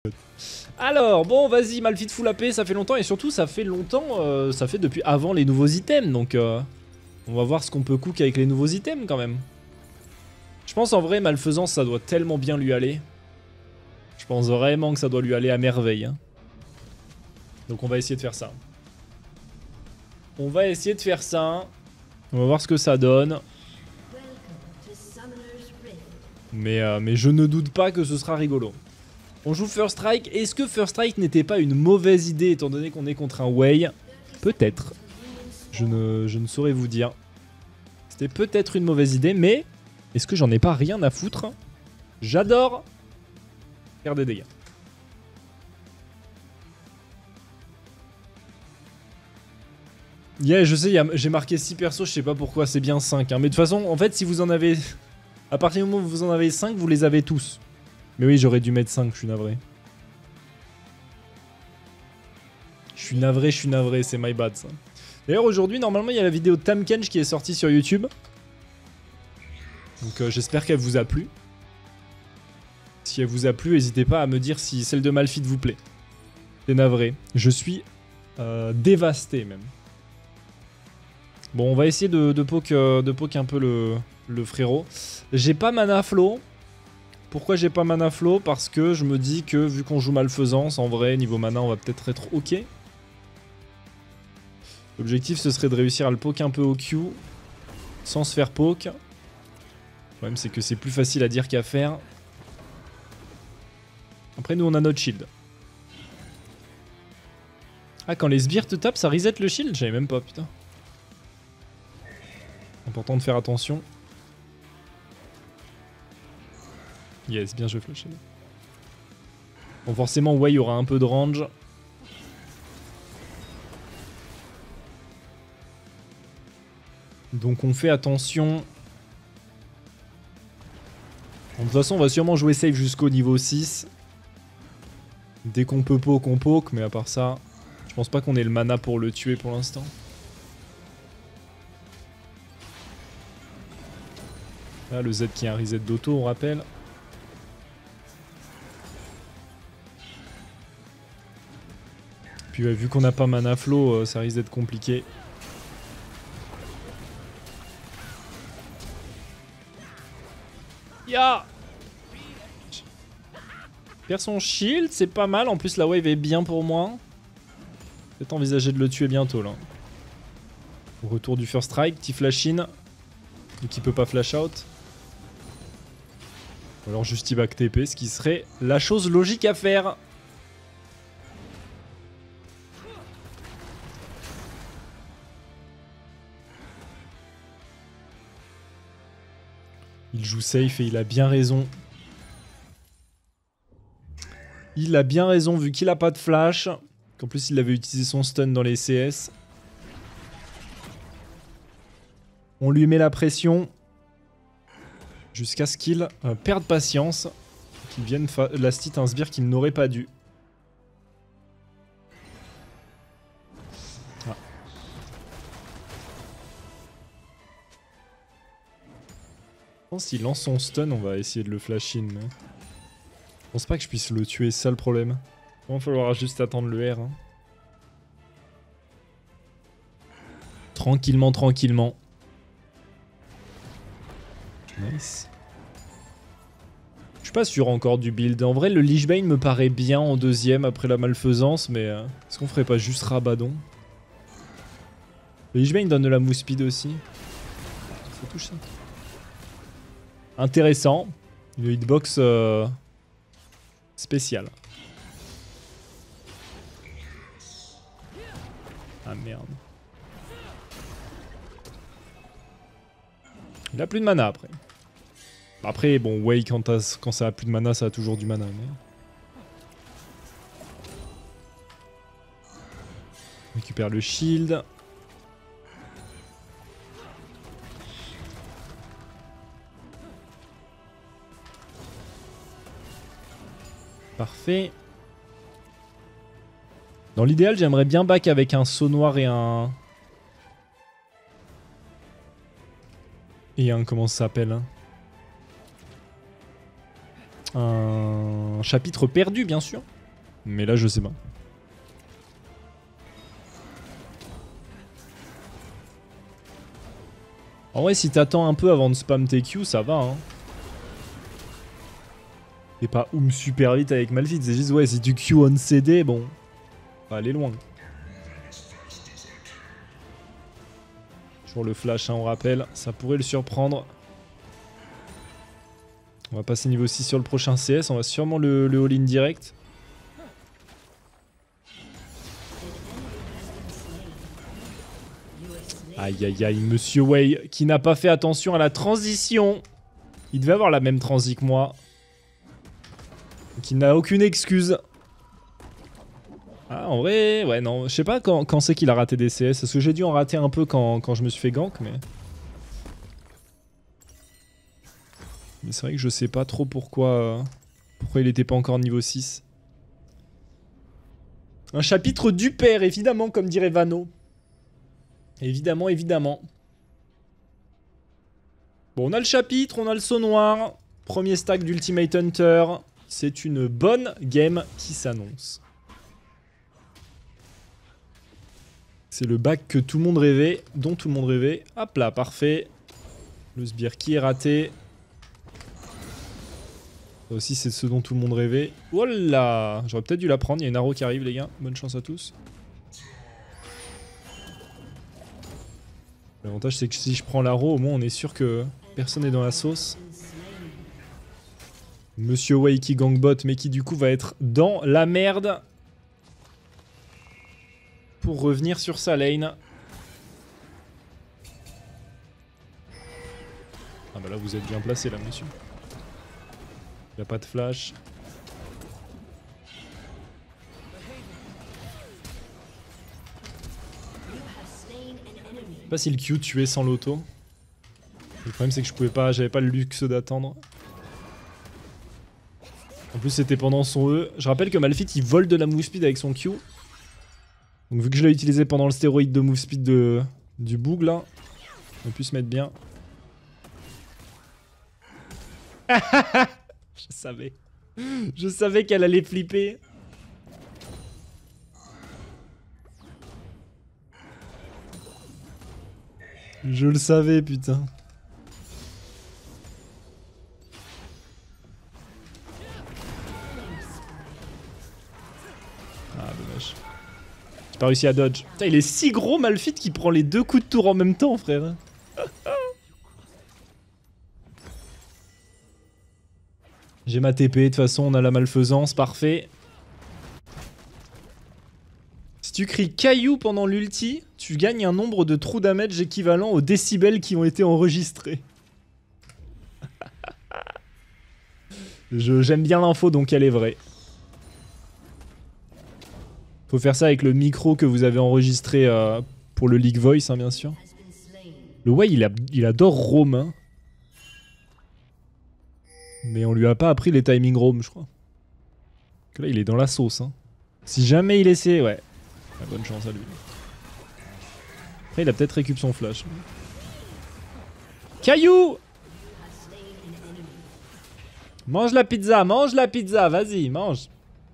Alors, bon, vas-y, Malphite full AP, ça fait longtemps. Et surtout, ça fait longtemps, ça fait depuis avant les nouveaux items. Donc, on va voir ce qu'on peut cook avec les nouveaux items, quand même. Je pense, en vrai, Malfaisance, ça doit tellement bien lui aller. Je pense vraiment que ça doit lui aller à merveille. Hein. Donc, on va essayer de faire ça. On va essayer de faire ça. On va voir ce que ça donne. Mais je ne doute pas que ce sera rigolo. On joue First Strike. Est-ce que First Strike n'était pas une mauvaise idée étant donné qu'on est contre un Wei? Peut-être. Je ne saurais vous dire. C'était peut-être une mauvaise idée, mais est-ce que j'en ai pas rien à foutre? J'adore faire des dégâts. Yeah, je sais, j'ai marqué 6 persos, je sais pas pourquoi, c'est bien 5. Hein. Mais de toute façon, en fait, si vous en avez... À partir du moment où vous en avez 5, vous les avez tous. Mais oui, j'aurais dû mettre 5, je suis navré. Je suis navré, c'est my bad ça. D'ailleurs, aujourd'hui, normalement, il y a la vidéo de Tamkench qui est sortie sur YouTube. Donc j'espère qu'elle vous a plu. Si elle vous a plu, n'hésitez pas à me dire si celle de Malphite vous plaît. C'est navré. Je suis dévasté même. Bon, on va essayer de poke un peu le frérot. J'ai pas mana flow. Pourquoi j'ai pas mana flow? Parce que je me dis que vu qu'on joue Malfaisance, en vrai, niveau mana, on va peut-être être ok. L'objectif, ce serait de réussir à le poke un peu au Q, sans se faire poke. Le problème, c'est que c'est plus facile à dire qu'à faire. Après, nous, on a notre shield. Ah, quand les sbires te tapent, ça reset le shield? J'avais même pas, putain. Important de faire attention. Yes, bien joué, Flash. Bon, forcément, Wei aura un peu de range. Donc on fait attention. Bon, de toute façon, on va sûrement jouer safe jusqu'au niveau 6. Dès qu'on peut poke, on poke. Mais à part ça, je pense pas qu'on ait le mana pour le tuer pour l'instant. Là, le Z qui a un reset d'auto, on rappelle. Puis ouais, vu qu'on n'a pas mana flow, ça risque d'être compliqué. Ya! Perd son shield, c'est pas mal. En plus, la wave est bien pour moi. Peut-être envisager de le tuer bientôt là. Au retour du first strike, petit flash in. Donc il peut pas flash out. Ou alors juste il back TP, ce qui serait la chose logique à faire. Il joue safe et il a bien raison. Il a bien raison vu qu'il a pas de flash. Qu'en plus il avait utilisé son stun dans les CS. On lui met la pression. Jusqu'à ce qu'il perde patience. Qu'il vienne last hit un sbire qu'il n'aurait pas dû. Ah. Je pense qu'il lance son stun, on va essayer de le flash in. Mais... je pense pas que je puisse le tuer, c'est ça le problème. Il va falloir juste attendre le R. Hein. Tranquillement, tranquillement. Nice. Je suis pas sûr encore du build. En vrai, le Lichbane me paraît bien en deuxième après la malfaisance, mais est-ce qu'on ferait pas juste Rabadon? Le Lichbane donne de la move speed aussi. Ça touche ça. Intéressant. Une hitbox spéciale. Ah merde. Il a plus de mana après. Après, bon, Wei, quand ça a plus de mana, ça a toujours du mana. Mais... on récupère le shield. Parfait. Dans l'idéal, j'aimerais bien back avec un saut noir et un... comment ça s'appelle hein, un chapitre perdu, bien sûr. Mais là, je sais pas. En vrai, si t'attends un peu avant de spam tes Q, ça va, hein. Et pas super vite avec Malphite, c'est juste, ouais, si tu Q on CD, bon, on va aller loin. Toujours le flash, hein, on rappelle, ça pourrait le surprendre. On va passer niveau 6 sur le prochain CS, on va sûrement le all-in direct. Aïe aïe aïe, Monsieur Wei qui n'a pas fait attention à la transition. Il devait avoir la même transi que moi. Donc il n'a aucune excuse. Ah en vrai, ouais non, je sais pas quand c'est qu'il a raté des CS. Parce que j'ai dû en rater un peu quand je me suis fait gank, mais... Mais c'est vrai que je sais pas trop pourquoi il était pas encore niveau 6. Un chapitre du père, évidemment, comme dirait Vano. Évidemment, évidemment. Bon, on a le chapitre, on a le saut noir. Premier stack d'Ultimate Hunter. C'est une bonne game qui s'annonce. C'est le bac que tout le monde rêvait, dont tout le monde rêvait. Hop là, parfait. Le sbire qui est raté. Ça aussi, c'est ce dont tout le monde rêvait. Oh là, j'aurais peut-être dû la prendre. Il y a une arrow qui arrive, les gars. Bonne chance à tous. L'avantage, c'est que si je prends l'arrow, au moins, on est sûr que personne n'est dans la sauce. Monsieur Wei qui gangbot, mais qui du coup va être dans la merde. Pour revenir sur sa lane. Ah bah là, vous êtes bien placé, là, monsieur. Il n'y a pas de flash. Je sais pas si le Q tuait sans l'auto. Le problème c'est que je pouvais pas, j'avais pas le luxe d'attendre. En plus c'était pendant son E. Je rappelle que Malphite il vole de la move speed avec son Q. Donc vu que je l'ai utilisé pendant le stéroïde de move speed du boug là, on peut se mettre bien. Je savais. Je savais qu'elle allait flipper. Je le savais, putain. Ah, dommage. J'ai pas réussi à dodge. Putain, il est si gros, Malphite, qu'il prend les deux coups de tour en même temps, frère. J'ai ma TP, de toute façon, on a la malfaisance, parfait. Si tu cries caillou pendant l'ulti, tu gagnes un nombre de true damage équivalent aux décibels qui ont été enregistrés. J'aime bien l'info, donc elle est vraie. Faut faire ça avec le micro que vous avez enregistré pour le League Voice, hein, bien sûr. Le Wei, il adore roam. Hein. Mais on lui a pas appris les timing roam, je crois. Que là, il est dans la sauce. Hein. Si jamais il essaie, ouais. Bonne chance à lui. Après, il a peut-être récup son flash. Caillou! Mange la pizza, vas-y, mange.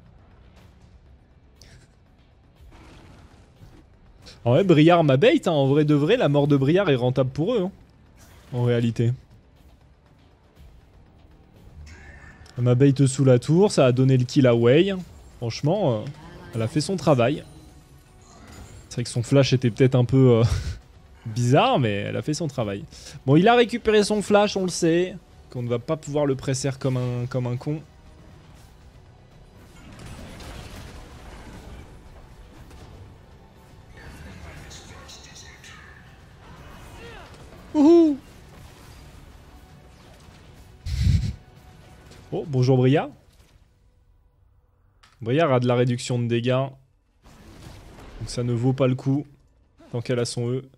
En vrai, Briard m'a bait, hein. En vrai de vrai, la mort de Briard est rentable pour eux. Hein. En réalité. Elle m'a bait sous la tour, ça a donné le kill à Wei. Franchement, elle a fait son travail. C'est vrai que son flash était peut-être un peu bizarre, mais elle a fait son travail. Bon, il a récupéré son flash, on le sait. Qu'on ne va pas pouvoir le presser comme un con. Wouhou! Oh, bonjour Briard. Briard a de la réduction de dégâts. Donc ça ne vaut pas le coup. Tant qu'elle a son E.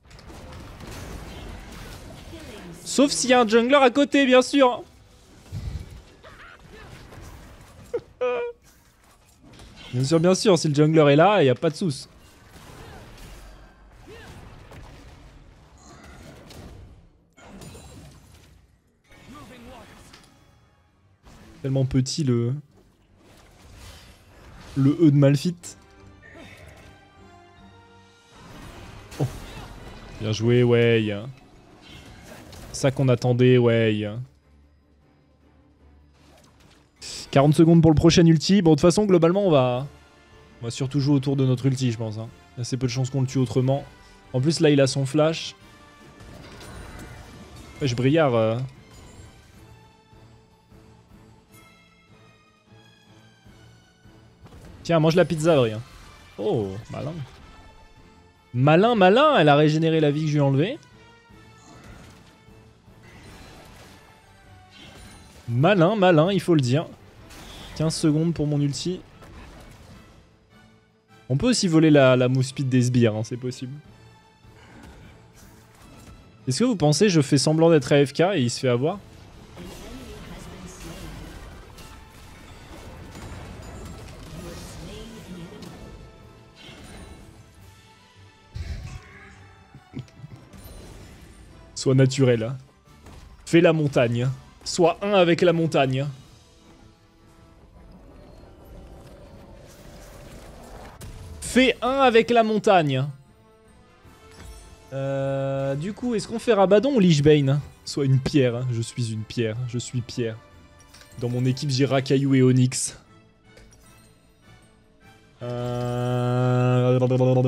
Sauf s'il y a un jungler à côté, bien sûr. Bien sûr, si le jungler est là, il n'y a pas de souci. Tellement petit le Le E de Malphite. Oh. Bien joué, ouais. Ça qu'on attendait, ouais. 40 secondes pour le prochain ulti. Bon, de toute façon, globalement, on va surtout jouer autour de notre ulti, je pense. Hein. Il y a assez peu de chances qu'on le tue autrement. En plus, là, il a son flash. Wesh, Briard. Tiens, mange la pizza, Briard. Oh, malin. Malin, malin, elle a régénéré la vie que je lui ai enlevée. Malin, malin, il faut le dire. 15 secondes pour mon ulti. On peut aussi voler la move speed des sbires, hein, c'est possible. Est-ce que vous pensez je fais semblant d'être AFK et il se fait avoir? Sois naturel. Fais la montagne. Sois un avec la montagne. Fais un avec la montagne. Du coup, est-ce qu'on fait Rabadon ou Lich Bane? Sois une pierre. Je suis une pierre. Je suis pierre. Dans mon équipe, j'ai Rakayu et Onyx. Je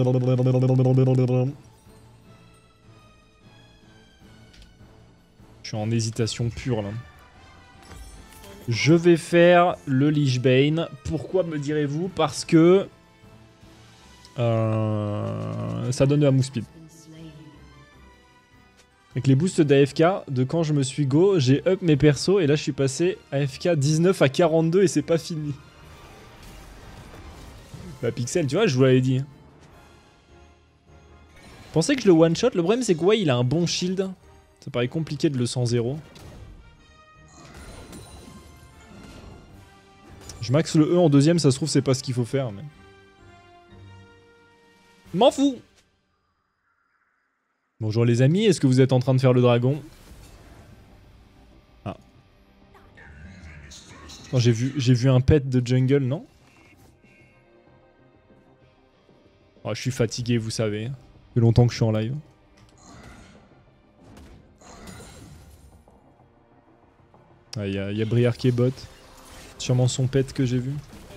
suis en hésitation pure là. Je vais faire le Lich Bane. Pourquoi me direz-vous? Parce que ça donne de la move speed. Avec les boosts d'AFK, de quand je me suis go, j'ai up mes persos et là je suis passé AFK 19 à 42 et c'est pas fini. Bah Pixel, tu vois, je vous l'avais dit. Je pensais que je le one shot, le problème c'est que ouais, il a un bon shield. Ça paraît compliqué de le 100-0. Je max le E en deuxième, ça se trouve c'est pas ce qu'il faut faire. Mais... m'en fous. Bonjour les amis, est-ce que vous êtes en train de faire le dragon? Ah. J'ai vu un pet de jungle, non? Oh, je suis fatigué, vous savez. Ça fait longtemps que je suis en live. Ah, y a Briard qui est bot. Sûrement son pet que j'ai vu.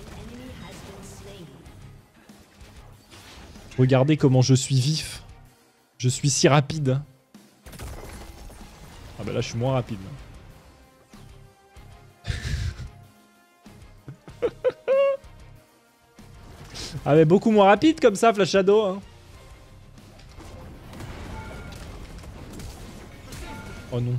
Regardez comment je suis vif. Je suis si rapide. Ah bah là je suis moins rapide. Ah mais beaucoup moins rapide comme ça, Flash Shadow. Hein. Oh non.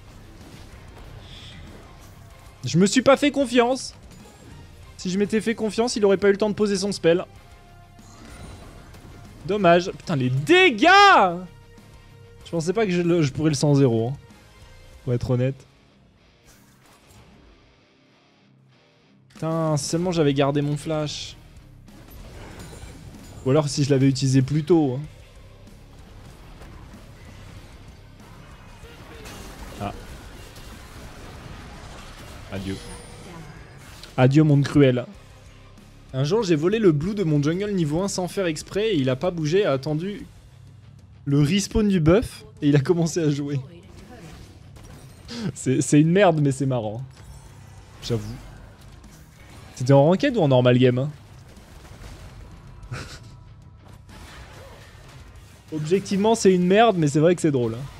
Je me suis pas fait confiance. Si je m'étais fait confiance, il aurait pas eu le temps de poser son spell. Dommage. Putain, les dégâts! Je pensais pas que je pourrais le 100-0. Hein, pour être honnête. Putain, si seulement j'avais gardé mon flash. Ou alors si je l'avais utilisé plus tôt. Hein. Ah. Adieu. Adieu, monde cruel. Un jour, j'ai volé le blue de mon jungle niveau 1 sans faire exprès et il a pas bougé, a attendu le respawn du buff et il a commencé à jouer. C'est une merde, mais c'est marrant. J'avoue. C'était en ranked ou en normal game hein? Objectivement, c'est une merde, mais c'est vrai que c'est drôle. Hein.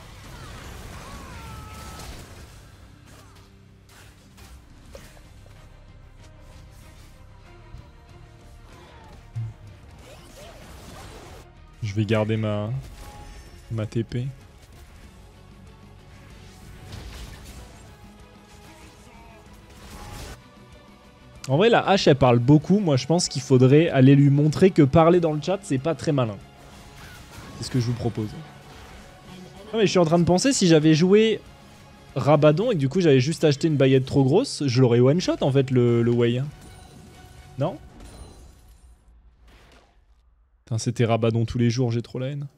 Je vais garder ma TP. En vrai, la hache, elle parle beaucoup. Moi, je pense qu'il faudrait aller lui montrer que parler dans le chat, c'est pas très malin. C'est ce que je vous propose. Non, mais je suis en train de penser, si j'avais joué Rabadon et que du coup, j'avais juste acheté une baguette trop grosse, je l'aurais one-shot, en fait, le Wei. Non? Putain, c'était Rabadon tous les jours, j'ai trop la haine.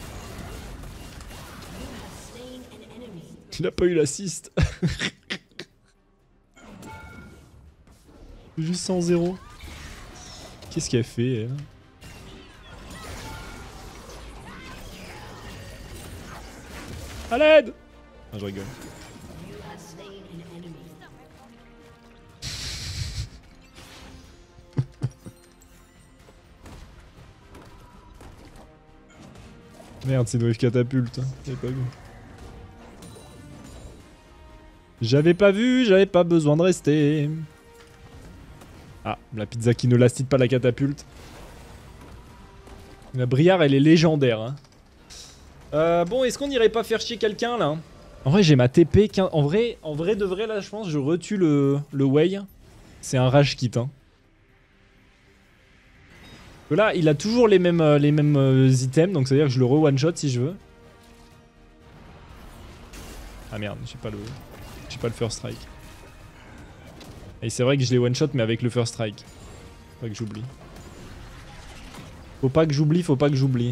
Il a pas eu l'assist. Juste 100-0. Qu'est-ce qu'elle fait, elle? À l'aide! Ah, je rigole. Merde, c'est une wave catapulte. J'avais pas vu. J'avais pas vu, j'avais pas besoin de rester. Ah, la pizza qui ne lastite pas la catapulte. La Briard, elle est légendaire. Hein. Bon, est-ce qu'on irait pas faire chier quelqu'un là? En vrai, j'ai ma TP. En vrai de vrai, là, je pense, je retue le Wei. C'est un rage kit. Hein. Là, il a toujours les mêmes items, donc ça veut dire que je le re-one-shot si je veux. Ah merde, j'ai pas le first strike. Et c'est vrai que je l'ai one-shot, mais avec le first strike. Faut pas que j'oublie. Faut pas que j'oublie.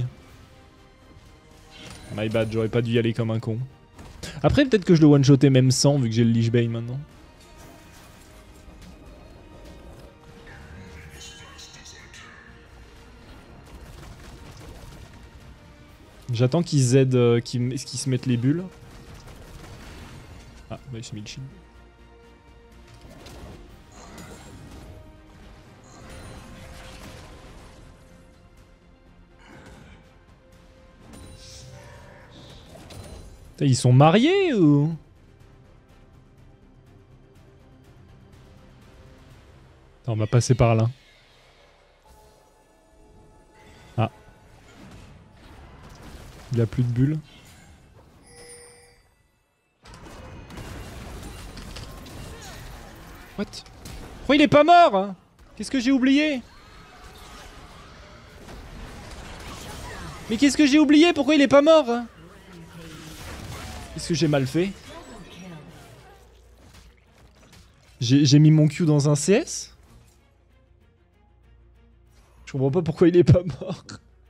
My bad, j'aurais pas dû y aller comme un con. Après, peut-être que je le one-shotais même sans, vu que j'ai le Lich Bane maintenant. J'attends qu'ils aident, qu'ils se mettent les bulles. Ah, bah il s'est mis le shield. Ils sont mariés ou... Attends, on va passer par là. Ah. Il a plus de bulles. What? Pourquoi il est pas mort hein? Qu'est-ce que j'ai oublié? Mais qu'est-ce que j'ai oublié? Pourquoi il est pas mort hein? Qu'est-ce que j'ai mal fait? J'ai mis mon Q dans un CS? Je comprends pas pourquoi il est pas mort.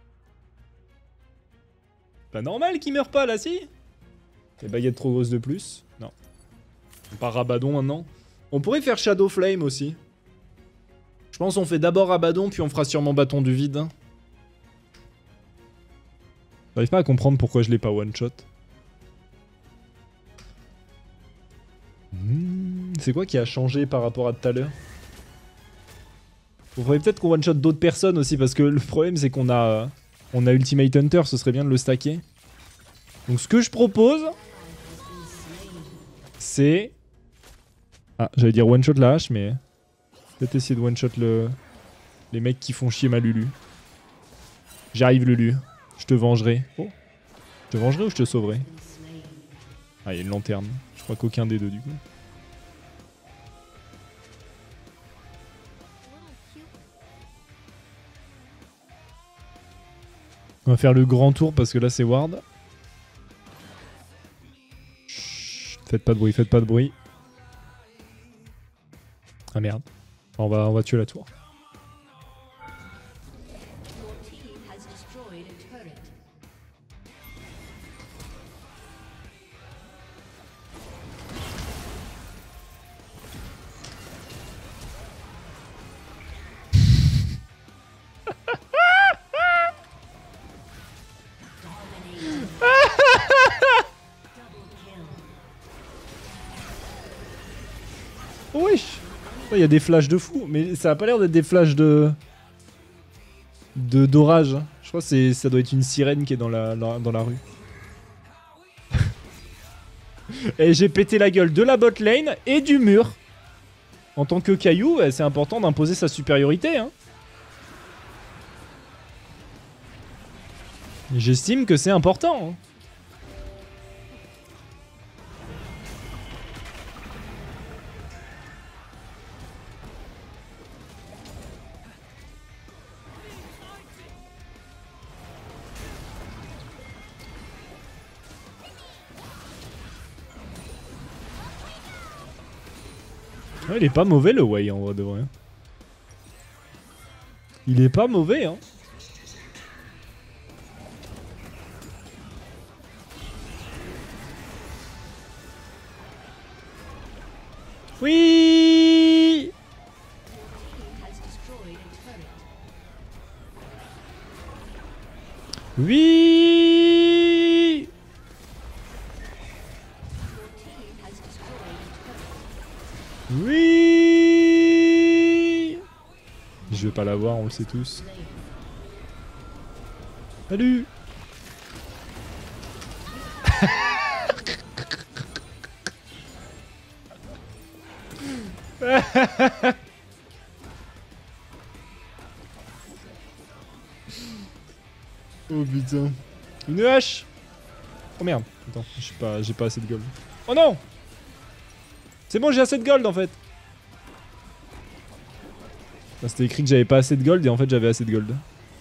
Pas normal qu'il meure pas là, si? Les baguettes trop grosses de plus? Non. On part Rabadon maintenant. On pourrait faire Shadow Flame aussi. Je pense qu'on fait d'abord Rabadon, puis on fera sûrement Bâton du Vide. J'arrive pas à comprendre pourquoi je l'ai pas one-shot. C'est quoi qui a changé par rapport à tout à l'heure? Il faudrait peut-être qu'on one-shot d'autres personnes aussi, parce que le problème c'est qu'on a Ultimate Hunter, ce serait bien de le stacker. Donc ce que je propose, c'est... Ah, j'allais dire one-shot la hache, mais... Peut-être essayer de one-shot les mecs qui font chier ma Lulu. J'arrive Lulu, je te vengerai. Oh. Je te vengerai ou je te sauverai? Ah, il y a une lanterne. Je crois qu'aucun des deux du coup. On va faire le grand tour parce que là c'est ward. Chut, faites pas de bruit, faites pas de bruit. Ah merde. On va tuer la tour. Wesh! Il y a des flashs de fou, mais ça a pas l'air d'être des flashs d'orage. Je crois que ça doit être une sirène qui est dans la rue. Et j'ai pété la gueule de la bot lane et du mur. En tant que caillou, c'est important d'imposer sa supériorité. Hein. J'estime que c'est important. Hein. Ouais, il est pas mauvais le Wei en vrai de vrai. Il est pas mauvais hein. Oui. Oui. Oui. Je vais pas l'avoir, on le sait tous. Salut. Oh putain. Une hache. Oh merde. Attends, j'ai pas assez de gold. Oh non. C'est bon, j'ai assez de gold en fait. C'était écrit que j'avais pas assez de gold et en fait j'avais assez de gold.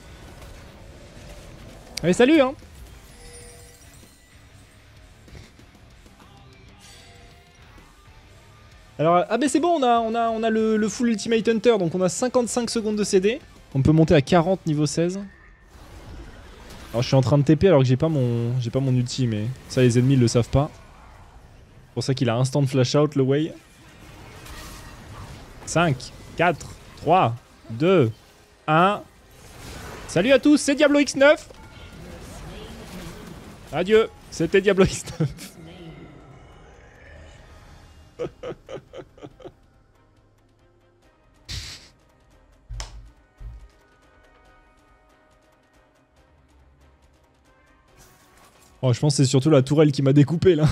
Allez, salut hein. Alors, ah bah c'est bon, on a le full Ultimate Hunter, donc on a 55 secondes de CD. On peut monter à 40 niveau 16. Alors je suis en train de TP alors que j'ai pas mon ulti, mais ça les ennemis le savent pas. C'est pour ça qu'il a instant flash out le Wei. 5, 4, 3, 2, 1. Salut à tous, c'est Diablo X9. Adieu, c'était Diablo X9. Oh, je pense que c'est surtout la tourelle qui m'a découpé là.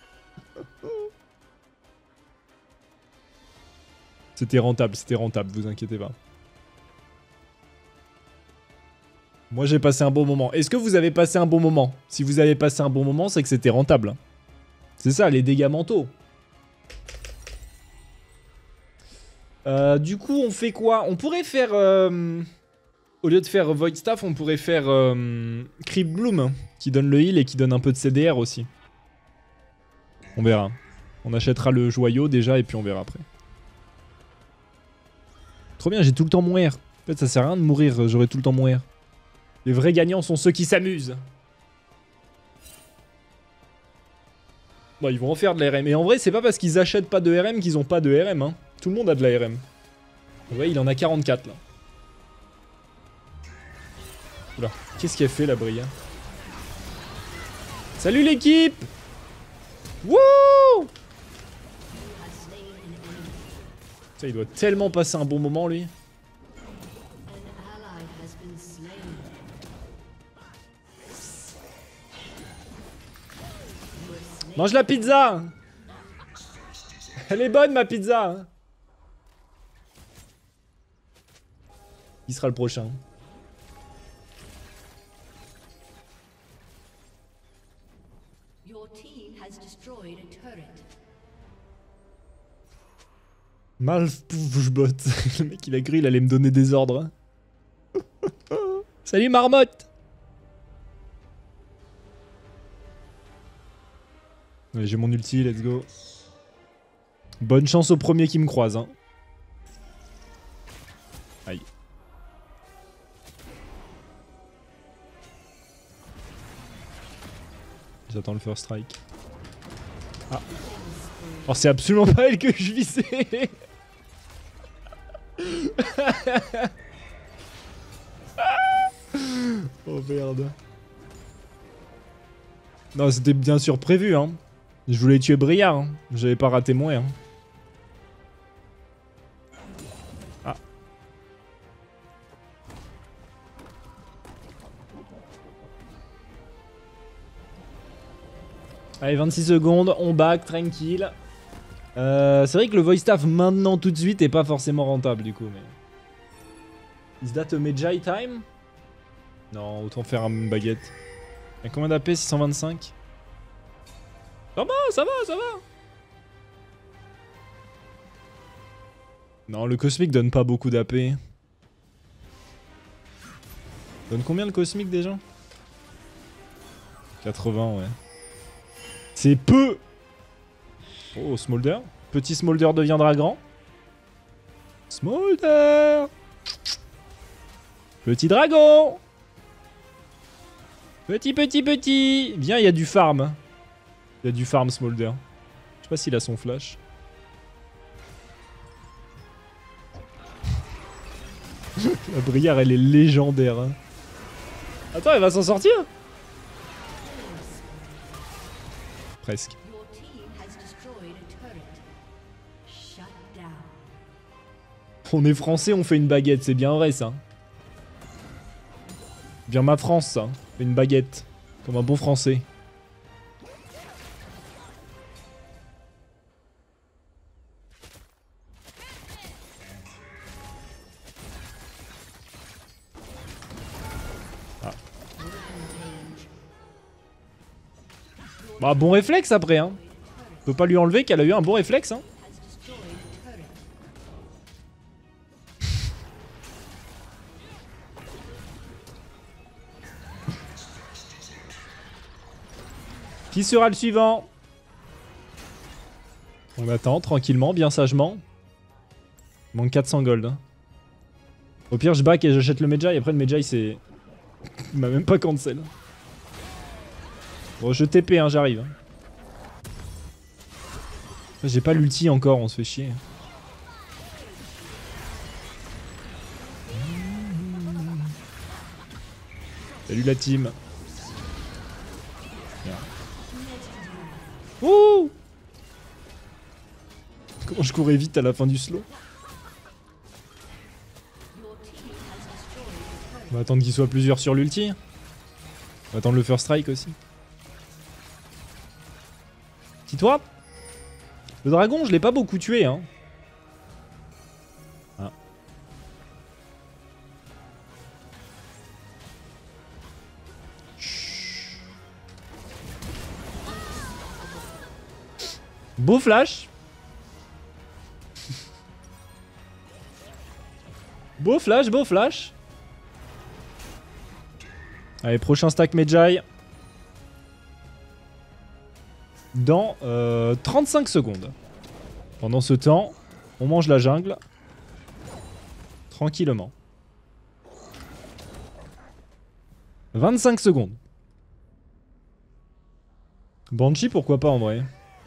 C'était rentable, vous inquiétez pas. Moi j'ai passé un bon moment. Est-ce que vous avez passé un bon moment? Si vous avez passé un bon moment, c'est que c'était rentable. C'est ça, les dégâts mentaux. Du coup, on fait quoi? On pourrait faire... Au lieu de faire Void Staff, on pourrait faire Creep Bloom, qui donne le heal et qui donne un peu de CDR aussi. On verra. On achètera le joyau déjà et puis on verra après. Trop bien, j'ai tout le temps mon R. En fait, ça sert à rien de mourir, j'aurai tout le temps mon R. Les vrais gagnants sont ceux qui s'amusent. Bon, ils vont en faire de la RM. Et en vrai, c'est pas parce qu'ils achètent pas de RM qu'ils ont pas de RM. Hein. Tout le monde a de la RM. Ouais, il en a 44 là. Oula, qu'est-ce qu'elle fait la Bria? Salut l'équipe! Wouh! Ça, il doit tellement passer un bon moment lui. Mange la pizza! Elle est bonne ma pizza! Qui sera le prochain? Malfoufbot. Le mec il a cru il allait me donner des ordres. Salut marmotte! Ouais, j'ai mon ulti, let's go. Bonne chance au premier qui me croise. Hein. Aïe. J'attends le first strike. Ah. Oh, c'est absolument pas elle que je visais. Oh merde. Non, c'était bien sûr prévu, hein. Je voulais tuer Briard, hein. J'avais pas raté mon R. Hein. Ah. Allez, 26 secondes, on back, tranquille. C'est vrai que le voice staff maintenant tout de suite est pas forcément rentable du coup, mais... Is that a Magi time? Non, autant faire une baguette. Y'a combien d'AP? 625? Ça va, ça va, ça va. Non, le cosmique donne pas beaucoup d'AP. Donne combien le cosmique déjà? 80, ouais. C'est peu. Oh, Smolder. Petit Smolder deviendra grand. Smolder. Petit dragon. Petit. Viens, il y a du farm. Il y a du farm Smolder. Je sais pas s'il a son flash. La Brière, elle est légendaire. Hein. Attends, elle va s'en sortir? Presque. On est français, on fait une baguette, c'est bien vrai ça. Bien ma France ça, fait une baguette. Comme un bon français. Ah. Bah bon réflexe après hein. On peut pas lui enlever qu'elle a eu un bon réflexe hein. Qui sera le suivant? On attend tranquillement, bien sagement. Il manque 400 gold. Hein. Au pire, je back et j'achète le Medjay. Après, le Medjay, c'est... Il m'a même pas cancel. Bon, je TP, hein, j'arrive. J'ai pas l'ulti encore, on se fait chier. Salut la team. Ouh! Comment je courais vite à la fin du slow. On va attendre qu'il soit plusieurs sur l'ulti. On va attendre le first strike aussi. Petit-toi. Le dragon, je l'ai pas beaucoup tué, hein. Ah. Beau flash. Beau flash, beau flash. Allez, prochain stack Medjay. Dans 35 secondes. Pendant ce temps, on mange la jungle. Tranquillement. 25 secondes. Banshee, pourquoi pas en vrai.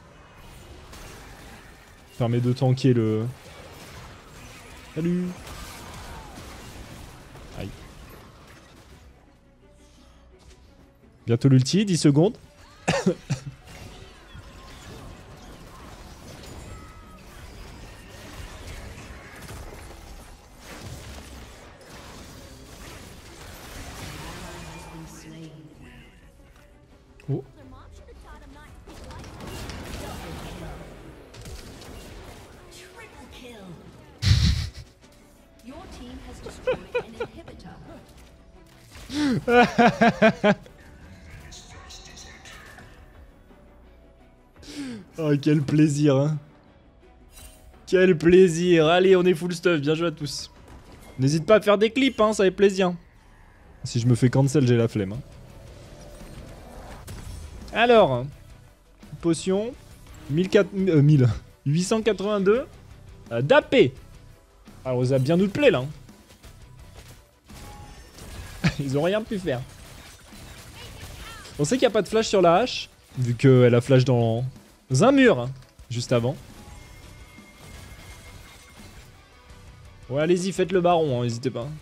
Permet de tanker le... Salut. Aïe. Bientôt l'ulti, 10 secondes. Oh. Oh quel plaisir hein. Quel plaisir. Allez on est full stuff, bien joué à tous. N'hésite pas à faire des clips hein, ça fait plaisir. Si je me fais cancel j'ai la flemme hein. Alors potion 882 d'AP. Alors on les a bien outplay là hein. Ils ont rien pu faire. On sait qu'il n'y a pas de flash sur la hache, vu qu'elle a flash dans un mur, hein, juste avant. Ouais, allez-y, faites le baron, n'hésitez pas.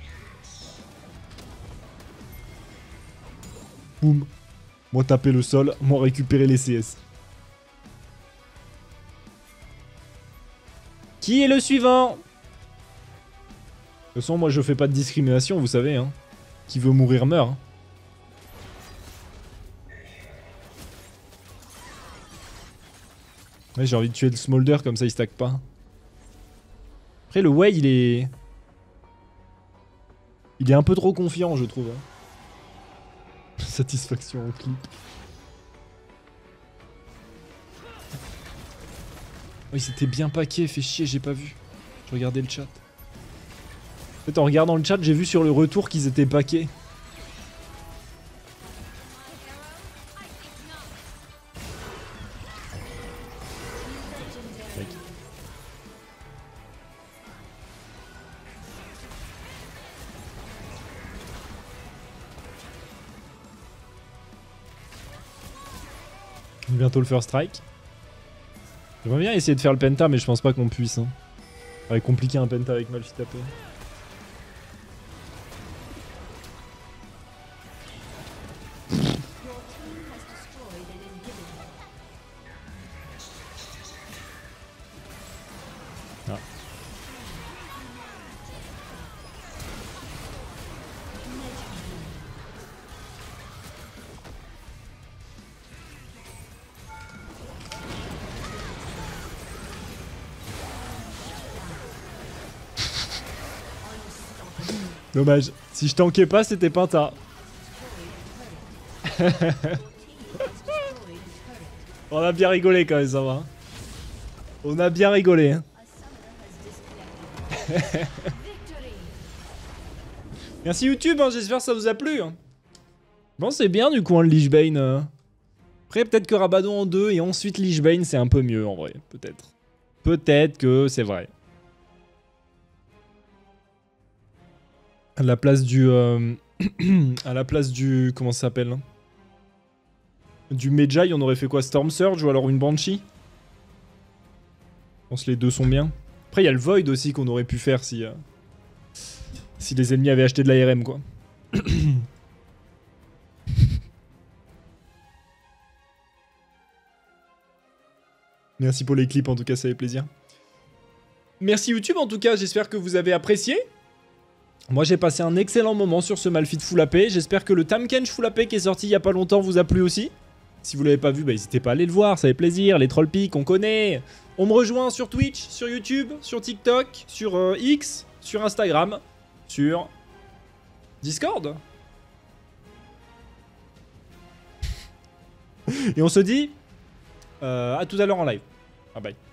Boum. Moi taper le sol, moi récupérer les CS. Qui est le suivant? De toute façon, moi je fais pas de discrimination, vous savez, hein. Qui veut mourir meurt. Hein. Ouais, j'ai envie de tuer le Smolder comme ça il stack pas. Après le Wei il est un peu trop confiant je trouve. Hein. Satisfaction en clip. Oh, il s'était bien paqué, fait chier, j'ai pas vu. Je regardais le chat. En fait en regardant le chat j'ai vu sur le retour qu'ils étaient paqués. Bientôt le first strike. J'aimerais bien essayer de faire le penta mais je pense pas qu'on puisse. Hein. Ça va être compliqué un penta avec Malphite AP. Ah. Dommage. Si je tankais pas, c'était Penta. On a bien rigolé quand même, ça va. On a bien rigolé. Hein. Merci YouTube, hein, j'espère que ça vous a plu. Hein. Bon, c'est bien du coup, hein, le Lich Bane. Après, peut-être que Rabadon en 2 et ensuite Lich Bane, c'est un peu mieux en vrai. Peut-être. Peut-être que c'est vrai. À la place du... à la place du... Comment ça s'appelle hein, du Medjay, on aurait fait quoi? Storm Surge ou alors une Banshee? Je pense que les deux sont bien. Après, il y a le Void aussi qu'on aurait pu faire si... si les ennemis avaient acheté de l'ARM, quoi. Merci pour les clips, en tout cas, ça fait plaisir. Merci YouTube, en tout cas, j'espère que vous avez apprécié. Moi, j'ai passé un excellent moment sur ce Malphite full AP. J'espère que le Tahm-Kench full AP qui est sorti il y a pas longtemps vous a plu aussi. Si vous l'avez pas vu, bah, n'hésitez pas à aller le voir, ça fait plaisir. Les troll pics, on connaît. On me rejoint sur Twitch, sur YouTube, sur TikTok, sur X, sur Instagram, sur Discord. Et on se dit à tout à l'heure en live. Bye bye.